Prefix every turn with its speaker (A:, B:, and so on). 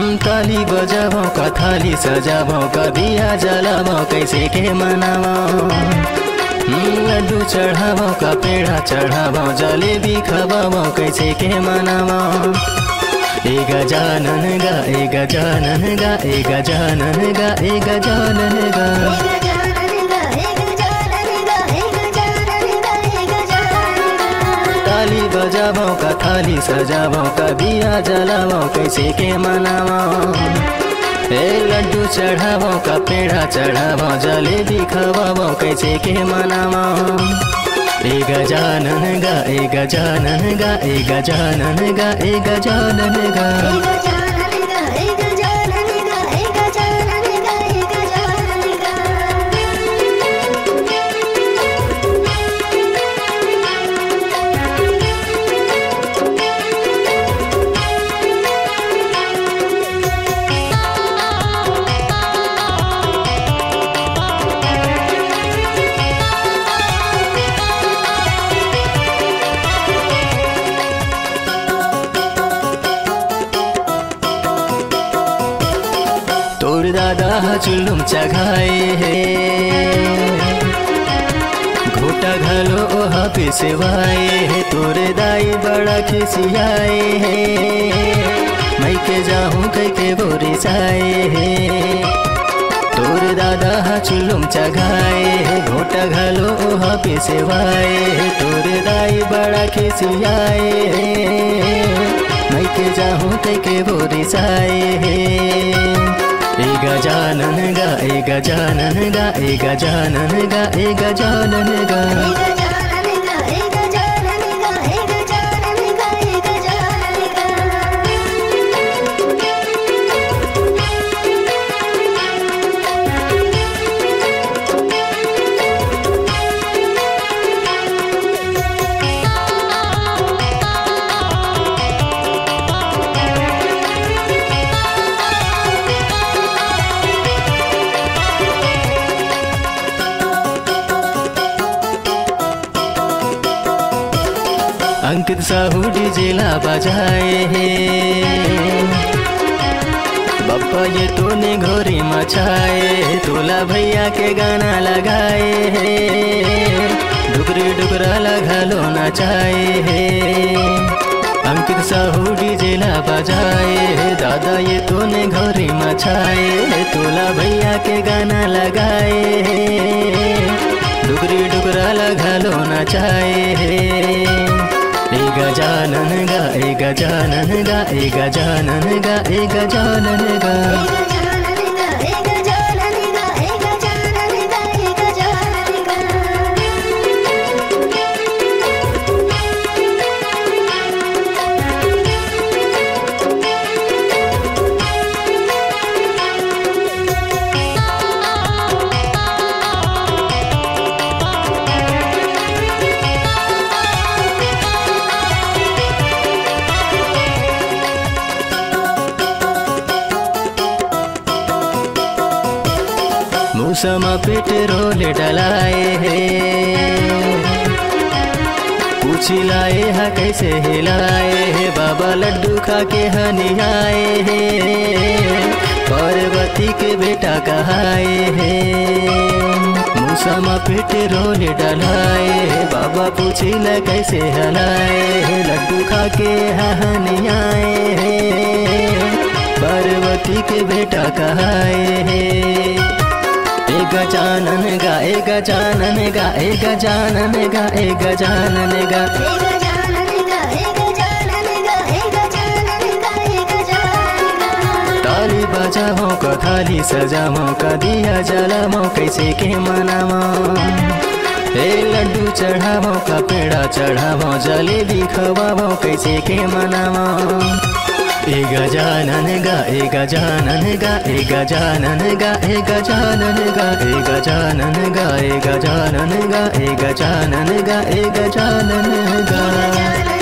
A: ताली बजाबो का थाली सजाबो का दिया जलाबो कैसे के मनाबो लड्डू चढ़ाबो का पेड़ा चढ़ाबो जलेबी खवाबो कैसे के मनाबो ए गजानन गा ए गजानन गा ए गजानन गा ए गजानन गा ताली बजाबो का थाली सजाबो का दिया जलाबो कैसे के मनाबो ए लड्डू चढ़ाबो का पेड़ा चढ़ाबो जलेबी खवाबो कैसे के मनाबो ए गजानन गा ए गजानन गा ए गजानन गा ए गजानन गा तोर दादा चुल्लुम चघाए है घोटा घलो ओहा पे सेवाए है तोरे दाई बड़ा खिसियाए है मैं के जाहूँ कई के बोरे साए है तोर दादा चुल्लुम चघाए है घोटा घलो ओहा पे सेवाए है तोरे दाई बड़ा खिसियाए है मैं के जाहूँ कई के बोरे साए है ए गजानन गा ए गजानन गा ए गजानन गा ए गजानन गा अंकित साहू डीजेला बजाए है बप्पा ये तूने घोरी मचाए तुला भैया के गाना लगाए है डुगरी डुगरा लगा लो नचाए है अंकित साहू डीजेला बजाए है दादा ये तूने घोरी मचाए तुला भैया के गाना लगाए है डुगरी डुगरा लगा लो नचाए है ए गजानन गा ए गजानन गा ए गजानन गा ए गजानन गा मूसमा पेट्रोल डलाए है पूछी लाए हा कैसे हिलाए है बाबा लड्डू खा के हनियाए है पार्वती के बेटा कहाए है मूसमा पेट्रोल डलाए है बाबा पूछी ला कैसे हलाए है लड्डू खा के हनियाए है पार्वती के बेटा कहाए है ए गजानन गा ए गजानन गा ए गजानन गा ए गजानन गा ताली बजाबो का थाली सजाबो का दिया जलाबो कैसे के मनाबो ए लड्डू चढ़ाबो का पेड़ा चढ़ाबो जलेबी खवाबो कैसे के मनाबो ए गजानन गा ए गजानन गा ए गजानन गा ए गजानन गा ए गजानन गा ए गजानन गा ए गजानन गा ए गजानन गा।